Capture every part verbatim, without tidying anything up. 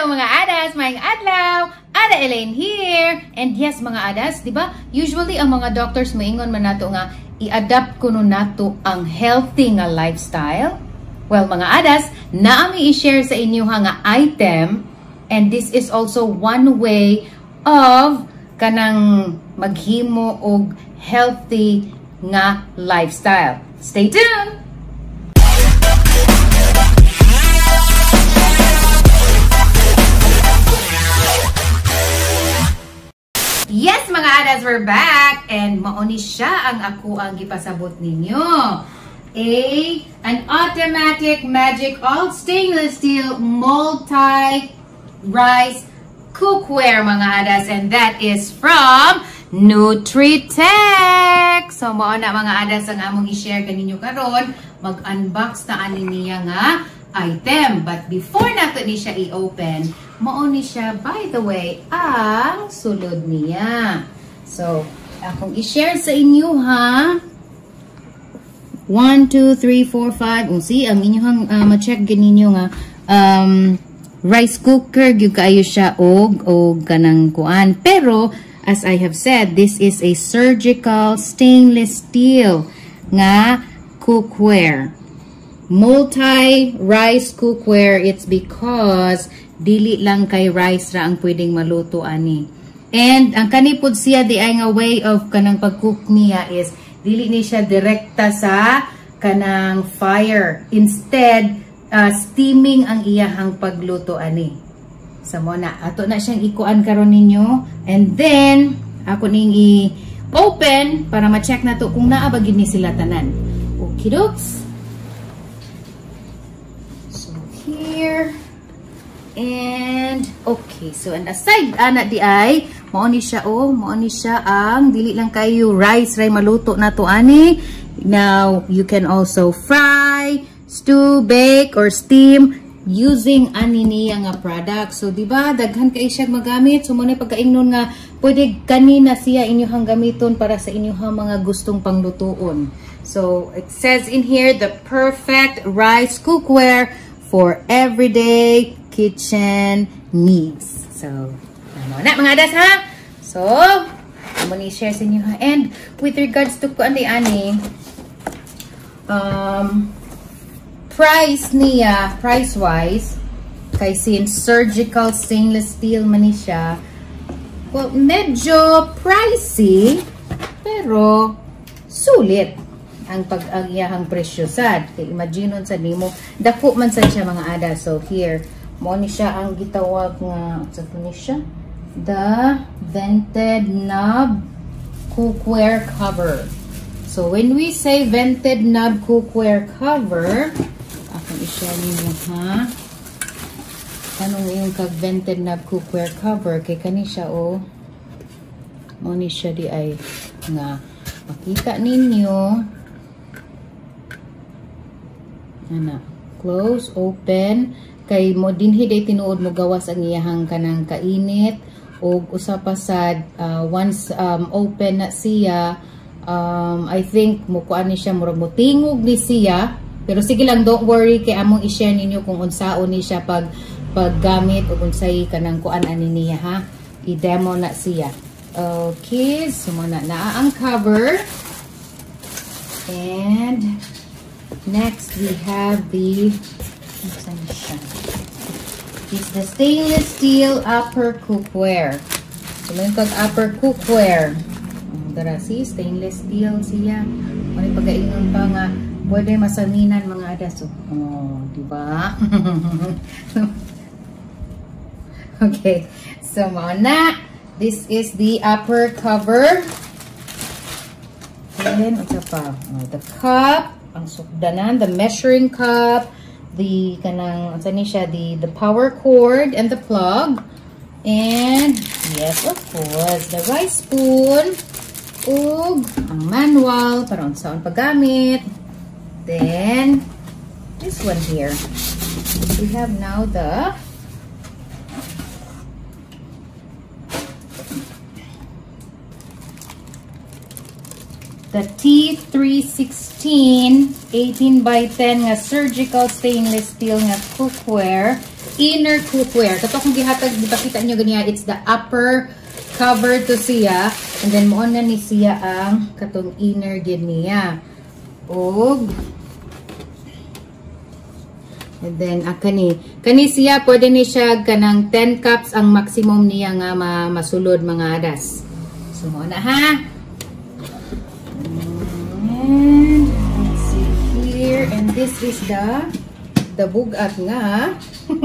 Hello mga adas, maayong adlaw. Ada Elaine here. And yes mga adas, di ba? Usually ang mga doctors moingon man nato nga i-adapt kuno nato ang healthy nga lifestyle. Well mga adas, naami i-share sa inyo nga item, and this is also one way of kanang maghimo og healthy nga lifestyle. Stay tuned. Yes mga adas, we're back, and mauni siya ang ako ang gipasabot ninyo. A an automatic magic all stainless steel multi rice cookware mga adas, and that is from Nutritech. So mao na mga adas ang among i-share kaninyo karon. Mag-unbox na ani niya nga item. But before nato ni siya i-open, mauni siya, by the way, ang sulod niya. So, akong i-share sa inyo ha. one, two, three, four, five. Kung si, ang inyong uh, ma-check ganinyo nga um, rice cooker, yung kaayo siya og, og kanang kuan. Pero, as I have said, this is a surgical stainless steel nga cookware. Multi-rice cookware, it's because dili lang kay rice ra ang pwedeng maluto ani. And ang kanipod siya di ay nga way of kanang pag-cook niya is dili ni siya direkta sa kanang fire. Instead, uh, steaming ang iyahang pagluto ani. Sa mo na, ato na siyang ikuan karon ninyo. And then, ako ning i-open para ma-check na to kung naa ba gid ni sila tanan. Okay, dokes. Here and okay, so and aside ana di ay mao ni siya oh mao ni siya ang dili lang kayo rice ray maluto na to ani. Now you can also fry, stew, bake or steam using ani niya nga product. So di ba daghan kay siya magamit, so mo na pagkaingnon nga pwede kanina siya inyohang gamiton para sa inyohang mga gustong panglutoon. So it says in here the perfect rice cookware for everyday kitchen needs. So, ano na mga adas ha? So, I'm gonna share sa inyo ha. And with regards to kuan di ani, um, price niya, price-wise, kay since surgical stainless steel man ni siya, well, medyo pricey, pero sulit ang pag ang iyahang presyo sad. Kay imagine sa nimo dako man sad siya mga ada. So here mo ni siya ang gitawag nga sa ni siya the vented knob cookware cover. So when we say vented knob cookware cover, akong i-share ninyo ha. Anong yung kag vented knob cookware cover kay kani siya oh. Mo ni siya di ay nga makita ninyo. Ana, close, open. Kay mo dinhi day tinuod mo gawas ang iyahang kanang kainit o usapasad uh, once um, open na siya, um, I think mo kuan ni siya murag mo tingog ni siya. Pero sige lang, don't worry kay among i-share ninyo kung unsaon ni siya pag paggamit o unsay kanang kuan ani niya ha. I-demo na siya. Okay, so mo na naa ang cover. And next, we have the it's the stainless steel upper cookware. So, may kag upper cookware. Dara si stainless steel siya. May pagkainon pa nga pwede masaminan mga adas. Oh, di ba? Okay. So, mao na. This is the upper cover. And ito pa. Oh, the cup. Ang sukdanan, the measuring cup, the kanang ano siya, the the power cord and the plug, and yes, of course, the rice spoon, ug ang manual para unsaon paggamit. Then this one here, we have now the the T three sixteen eighteen by ten nga surgical stainless steel nga cookware. inner cookware. Kato kung gihatag, ipakita nyo ganyan, it's the upper cover to siya. And then, mo na ni siya ang katong inner gid niya. Og, and then, ah, kani. Kani siya, pwede ni siya kanang ten cups ang maximum niya nga ma masulod mga adas. So, mo na ha. And, let's see here. And this is the the bugat nga.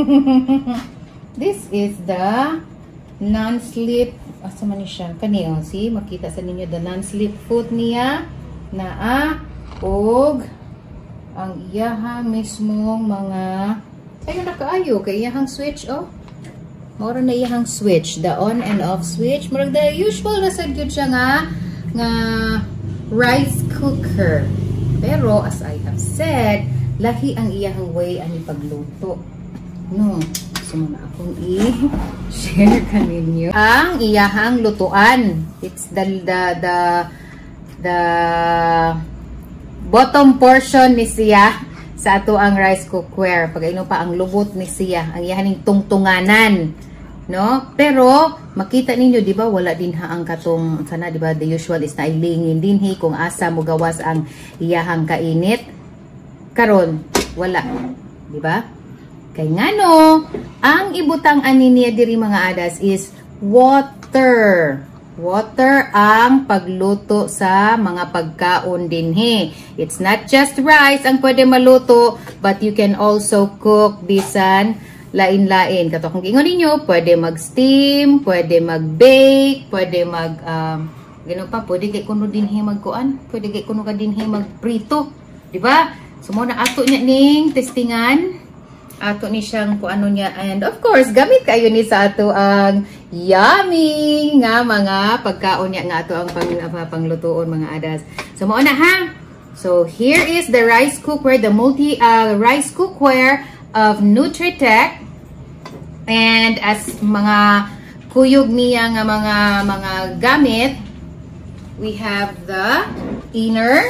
This is the non-slip. Asa man ni siya? Kani, oh, see? Makita sa ninyo the non-slip foot niya na ah, og ang iyahang mismong mga ayun na kaayo kay iyahang switch oh mura na iyahang switch, the on and off switch, murag the usual na sa gyud siya nga nga rice cooker, pero as I have said lahi ang iyahang way ani pagluto no. So muna akong i-share kaninyo ang iyahang lutuan. It's the the the the bottom portion ni siya sa ato ang rice cookware. Pag ino pa ang lubot ni siya, ang iyahaning tungtunganan, no? Pero makita ninyo, di ba, wala din ha ang katong sana, di ba, the usual is na ilingin din hi kung asa mo gawas ang iyahang kainit. Karon, wala, di ba? Kay ngano, ang ibutang ani niya diri mga adas is water. Water ang pagluto sa mga pagkaon dinhi. It's not just rice ang pwede maluto, but you can also cook bisan lain-lain. Kato kung ingon ninyo, pwede mag-steam, pwede mag-bake, pwede mag um, gano pa, pwede kay kuno dinhi magkuan, pwede kay kuno ka dinhi magprito, di ba? So mo na ato niya ning testingan. Ato ni siyang kung ano niya, and of course gamit kayo ni sa ato ang yummy nga mga pagkaon niya nga ato ang pang, uh, panglutoon mga adas. So mo na ha. So here is the rice cookware, the multi uh, rice cookware of Nutritech, and as mga kuyog niya nga mga mga gamit, we have the inner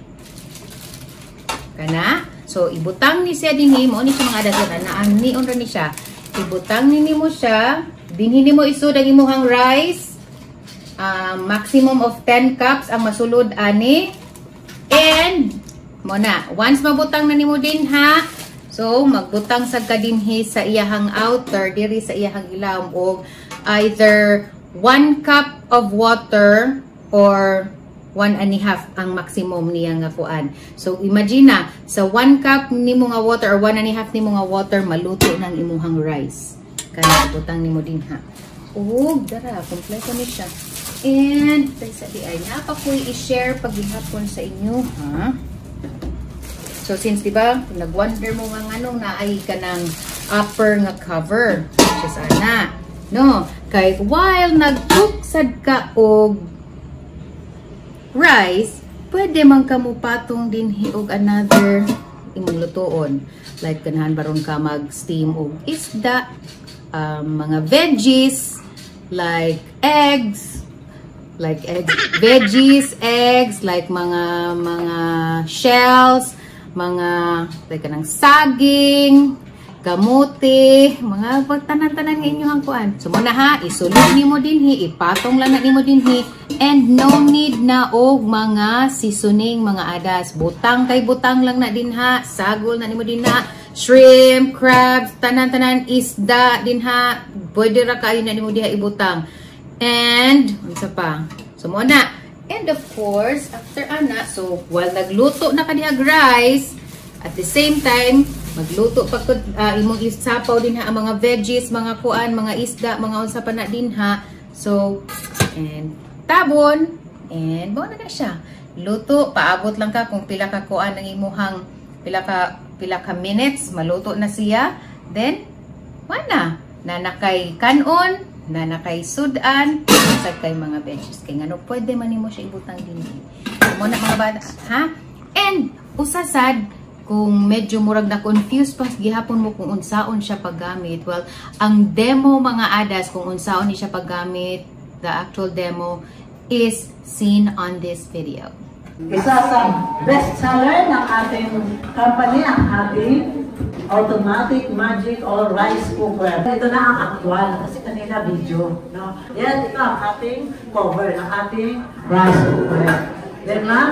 kana. So, ibutang ni siya dinhi mo, ni siya mga adas na naani on ra ni siya. Ibutang ni mo siya, dinhi mo isud ang imong rice. Uh, maximum of ten cups ang masulod ani. And mo na, once mabutang na nimo din ha. So, magbutang sad ka dinhi sa iyahang outer diri sa iyahang ilawom og either one cup of water or one and a half ang maximum niya nga kuan. So imagine na sa one cup nimo nga water or one and a half nimo nga water maluto nang imuhang rice. Kaya butang nimo din ha. Oh, dara kompleto ni siya. And sa di ay napa ko i-share paghihapon sa inyo ha. So since di ba nag-wonder mo nga nganong naay kanang upper nga cover, which is ana. No, kay while nag-cook sad ka og rice, pwede man ka mo patong din hiog another imong lutoon. Like ganahan baron ka mag-steam og isda, um, mga veggies, like eggs, like eggs, veggies, eggs, like mga mga shells, mga like kanang saging, kamote, mga pagtanan-tanan ng inyong kuan. So muna ha, isulod nimo dinhi, ipatong lang na nimo dinhi, and no need na og mga seasoning mga adas. Butang kay butang lang na din ha, sagol na nimo din ha, shrimp, crabs, tanan-tanan, isda din ha, pwede ra kayo na nimo diha ibutang. And unsa pa? So muna, and of course, after ana, so while nagluto na ka diha rice, at the same time magluto pa ko uh, imong isapaw din ha ang mga veggies, mga kuan, mga isda, mga unsa pa na din ha. So, and tabon, and mo na na siya. Luto, paabot lang ka kung pila ka kuan ang imuhang pila ka pila ka minutes, maluto na siya. Then, wala na nakay kanon, na nakay sudan, sa kay mga veggies. Kay ngano pwede man nimo siya ibutang din. Mo na mga bata, ha? And usasad kung medyo murag na confused pa gihapon mo kung unsaon siya paggamit. Well, ang demo mga adas kung unsaon ni siya paggamit, the actual demo is seen on this video. Isa sa best seller ng ating company, ang ating automatic magic or rice cooker. Ito na ang actual kasi kanina video, no? Yan, ito ang ating cover ng ating rice cooker. Then ma'am,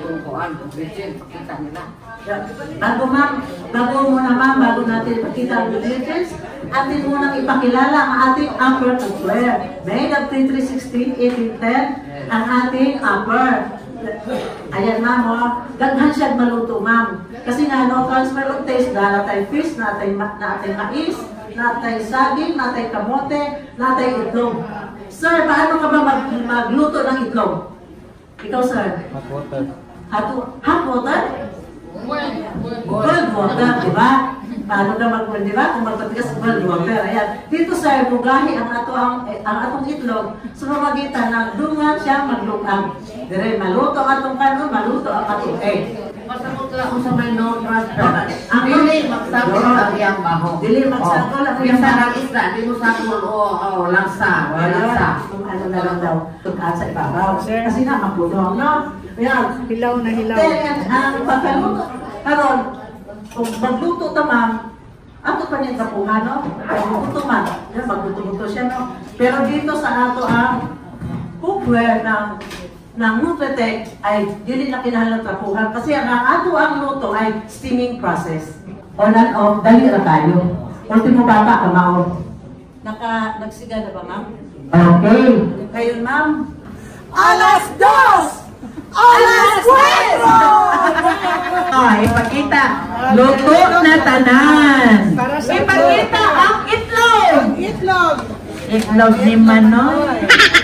bago ma'am, bago muna ma'am, bago natin ipakita ang ingredients, atin munang ipakilala ang ating upper cookware. Made of T three sixteen, eighteen ten, ang ating upper. Ayan ma'am, oh. Daghan siya maluto ma'am. Kasi nga, no transfer of taste, na natay fish, natay, natay mais, natay saging, natay kamote, natay itlog. Sir, paano ka ba mag magluto ng itlog? Ikaw sir? Hot water. Hot, hot water? Cold water, di ba? Paano ka mag di ba? Kung magpatigas cold water. Ayan. Dito sir, bugahi ang ato ang, eh, ang atong itlog sa mamagitan ng dungan siya maglutang. Dire, maluto ang atong kanon, maluto ang atong egg. Masakot lang kung sa may no transfer. Ang Dili magsakot ang iyang baho. Dili magsakot ang iyang baho. Bisa ng isda, di mo sakot o langsa. Langsa. Ano na lang daw, tukaan sa ibabaw. Kasi na, mapuno, no? Ayan. Hilaw na hilaw. Then, ang pagkaluto, karon, kung magluto ta ma'am, ato pa niya tapuhan, no? Magluto man. Yan, magluto-luto siya, no? Pero dito sa ato ang cookware ng ng Nutritech ay dili na kinahanglan tapuhan kasi ang ato ang luto ay steaming process. On and off, dali ra kayo. Ultimo baba ka mao. Naka nagsiga na ba ma'am? Okay. Kayo ma'am? Alas dos! Alas cuatro! Ay, ipakita. Luto na tanan. Ipakita ang itlog. Itlog! Itlog ni Manoy.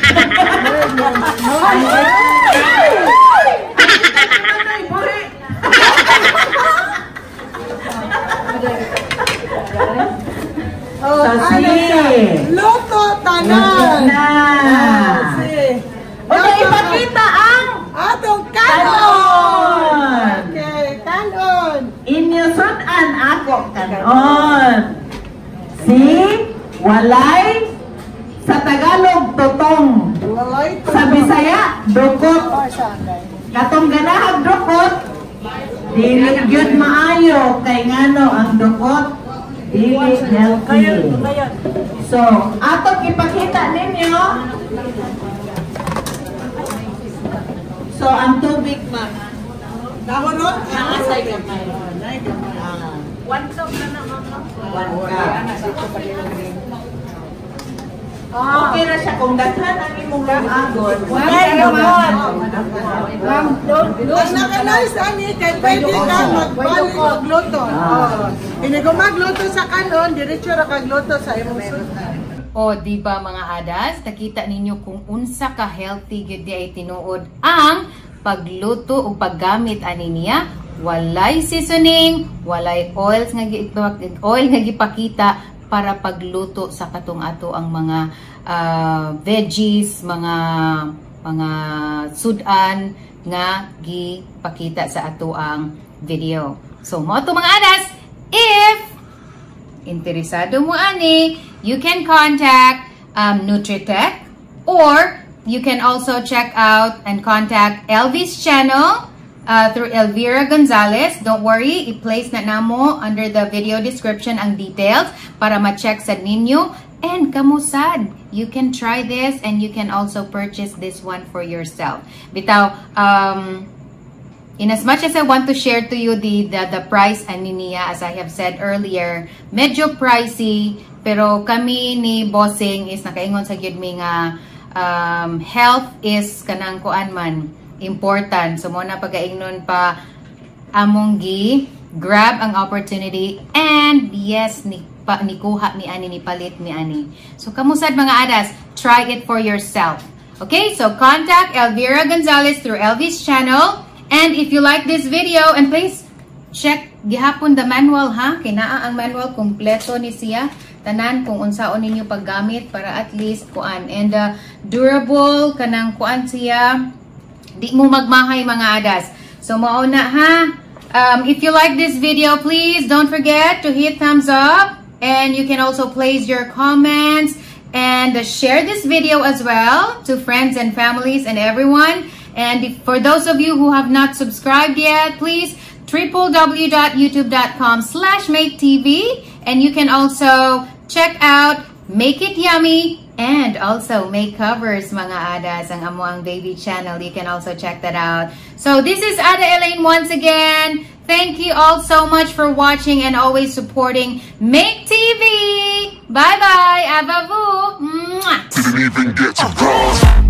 Oh, Sasi. Luto tanan! Na. Okay, ipakita ang Atong kanon! kanon. Okay, kanon! Inyo sudan ako kanon. Si walay sa Tagalog tutong. Walay to. Sa Bisaya dukot. Katong ganahag dukot. Dili gyud maayo kay ngano ang dukot. Dili healthy. So, atong ipakita ninyo. So, ang tubig ma. Nahunod? Nakasay gamay. One cup na naman. One cup. Okay na siya kung daghan ang imong agon. Wala naman. Ang naka-nice ani kay pwede ka magbalik magluto. Hindi ko magluto sa kanon, diretso ra kagluto sa imong sudan. O, di ba mga adas, nakita ninyo kung unsa ka healthy gyud di ay tinuod ang pagluto o paggamit ani niya. Walay seasoning, walay oils nga oil nga gipakita para pagluto sa katong ato ang mga uh, veggies, mga mga sudan nga gipakita sa ato ang video. So, mo to mga adas, if interesado mo ani, you can contact um, Nutritech, or you can also check out and contact Elvis channel uh, through Elvira Gonzalez. Don't worry, i-place na namo under the video description ang details para ma-check sa ninyo. And kamusad, you can try this and you can also purchase this one for yourself. Bitaw, um, in as much as I want to share to you the, the, the price ani niya, as I have said earlier, medyo pricey, pero kami ni Bossing is nakaingon sa gyud mi nga um, health is kanang kuan man important. So mo na pagaingnon pa among gi grab ang opportunity, and yes, ni pa, ni kuha mi ani, ni palit mi ani. So kamusad mga adas, try it for yourself. Okay, so contact Elvira Gonzalez through Elvis channel. And if you like this video, and please check gihapon the manual ha, kinaa ang manual kompleto ni siya, tanan kung unsaon ninyo paggamit para at least kuan, and uh, durable kanang kuan siya, di mo magmahay mga adas. So mao na ha. Um, if you like this video, please don't forget to hit thumbs up, and you can also place your comments and uh, share this video as well to friends and families and everyone. And if, for those of you who have not subscribed yet, please w w w dot youtube dot com slash make t v, and you can also check out Make It Yummy and also Make Covers, mga adas, ang amo ang baby channel. You can also check that out. So this is Ada Elaine once again. Thank you all so much for watching and always supporting Make T V. Bye bye. Avavu. Mwah. Didn't even get to cross.